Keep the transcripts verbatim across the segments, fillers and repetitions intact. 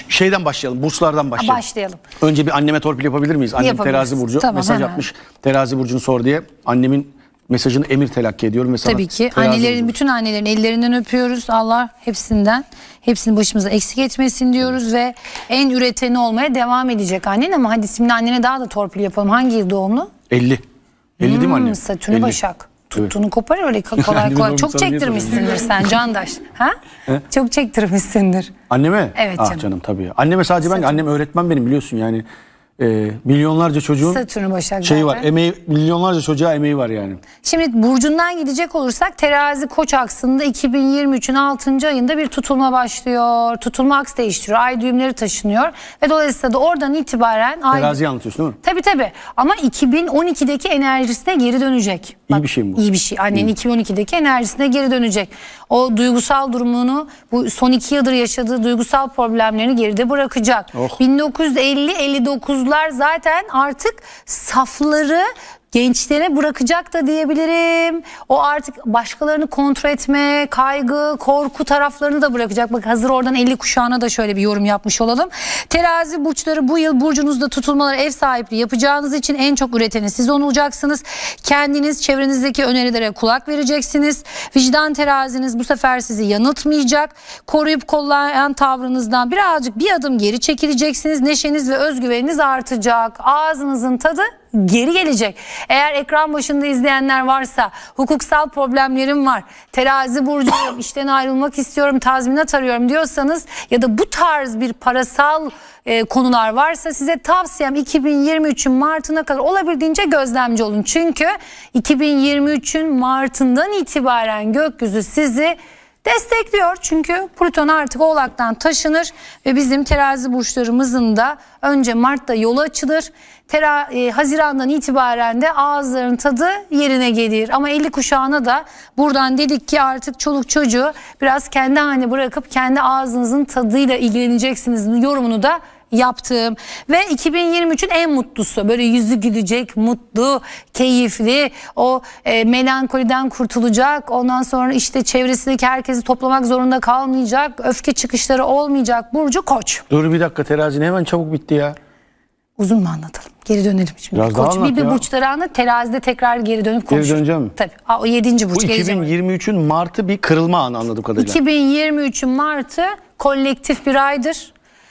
şeyden başlayalım. Burçlardan başlayalım. Başlayalım. Önce bir anneme torpil yapabilir miyiz? Annem terazi burcu. Tamam, mesaj hemen. atmış. Terazi burcunu sor diye. Annemin mesajını emir telakki ediyorum. Mesela Tabii ki. Annelerin, burcu. Bütün annelerin ellerinden öpüyoruz. Allah hepsinden, hepsini başımıza eksik etmesin diyoruz ve en üreteni olmaya devam edecek annen. Ama hadi şimdi annene daha da torpil yapalım. Hangi yıl doğumlu? elli. elli hmm, değil mi anne? Satürn'ü Başak. Tuttuğunu evet. Kopar öyle kolay kolay. Çok çektirmişsindir sen Candaş. Ha? Çok çektirmişsindir. Anneme? Evet ah canım. canım tabii. Anneme sadece Satürn. Ben annem öğretmen benim biliyorsun yani. E, milyonlarca çocuğun Satürn'ü Başak şeyi zaten. var. Emeği, milyonlarca çocuğa emeği var yani. Şimdi burcundan gidecek olursak terazi koç aksında iki bin yirmi üçün altıncı ayında bir tutulma başlıyor. Tutulma aks değiştiriyor. Ay düğümleri taşınıyor. Ve dolayısıyla da oradan itibaren... Teraziyi ay... anlatıyorsun değil mi? Tabii tabii. Ama iki bin on ikideki enerjisine geri dönecek. İyi Bak, bir şey mi bu? İyi bir şey. Annenin iki bin on ikideki enerjisine geri dönecek. O duygusal durumunu, bu son iki yıldır yaşadığı duygusal problemlerini geride bırakacak. Oh. bin dokuz yüz elli elli dokuzlar zaten artık safları gençlere bırakacak da diyebilirim. O artık başkalarını kontrol etme, kaygı, korku taraflarını da bırakacak. Bak hazır oradan elli kuşağına da şöyle bir yorum yapmış olalım. Terazi burçları bu yıl burcunuzda tutulmalar, ev sahipliği yapacağınız için en çok üreteni siz olacaksınız. Kendiniz çevrenizdeki önerilere kulak vereceksiniz. Vicdan teraziniz bu sefer sizi yanıltmayacak. Koruyup kollayan tavrınızdan birazcık bir adım geri çekileceksiniz. Neşeniz ve özgüveniniz artacak. Ağzınızın tadı geri gelecek. Eğer ekran başında izleyenler varsa, hukuksal problemlerim var, terazi burcuyum, işten ayrılmak istiyorum, tazminat arıyorum diyorsanız ya da bu tarz bir parasal e, konular varsa size tavsiyem iki bin yirmi üçün Mart'ına kadar olabildiğince gözlemci olun. Çünkü iki bin yirmi üçün Mart'ından itibaren gökyüzü sizi destekliyor. Çünkü Plüton artık Oğlak'tan taşınır ve bizim terazi burçlarımızın da önce Mart'ta yolu açılır. Tera, e, Haziran'dan itibaren de ağızların tadı yerine gelir. Ama elli kuşağına da buradan dedik ki artık çoluk çocuğu biraz kendi haline bırakıp kendi ağzınızın tadıyla ilgileneceksiniz yorumunu da yaptım. Ve iki bin yirmi üçün en mutlusu, böyle yüzü gülecek, mutlu, keyifli, o e, melankoliden kurtulacak, ondan sonra işte çevresindeki herkesi toplamak zorunda kalmayacak, öfke çıkışları olmayacak burcu Koç. Dur bir dakika, terazin hemen çabuk bitti ya. Uzun mu anlatalım? Geri dönelim şimdi. Biraz Koç bir, bir ya. burçları anlat, terazide tekrar geri dönüp konuşuruz. Geri döneceğim mi? Tabii. Aa, o yedinci burç. Bu iki bin yirmi üçün Mart'ı bir kırılma anı anladığım kadarıyla. iki bin yirmi üçün Mart'ı kolektif bir aydır.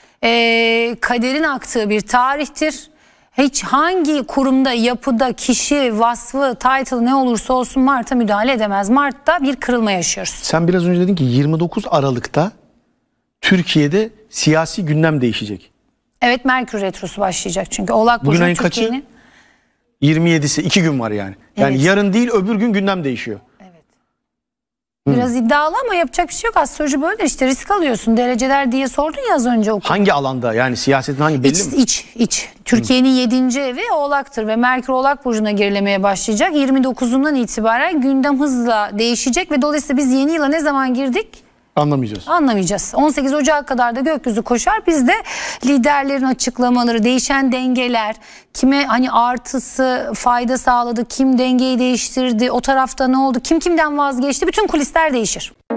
Ee, kaderin aktığı bir tarihtir. Hiç hangi kurumda, yapıda, kişi, vasfı, title ne olursa olsun Mart'a müdahale edemez. Mart'ta bir kırılma yaşıyoruz. Sen biraz önce dedin ki yirmi dokuz Aralık'ta Türkiye'de siyasi gündem değişecek. Evet, Merkür Retrosu başlayacak çünkü. Oğlak Burcu bugün ayın kaçı? yirmi yedisi, iki gün var yani. Yani evet. Yarın değil öbür gün gündem değişiyor. Evet. Biraz hmm. iddialı ama yapacak bir şey yok. Astroloji böyle işte, risk alıyorsun. Dereceler diye sordun ya az önce. Okul. Hangi alanda yani, siyasetin hangi belli iç, mi? İç, iç. Türkiye'nin hmm. yedinci evi Oğlak'tır ve Merkür Oğlak Burcu'na gerilemeye başlayacak. yirmi dokuzundan itibaren gündem hızla değişecek ve dolayısıyla biz yeni yıla ne zaman girdik? Anlamayacağız. Anlamayacağız. on sekiz Ocak kadar da gökyüzü koşar. Biz de liderlerin açıklamaları, değişen dengeler, kime hani artısı, fayda sağladı, kim dengeyi değiştirdi, o tarafta ne oldu, kim kimden vazgeçti, bütün kulisler değişir.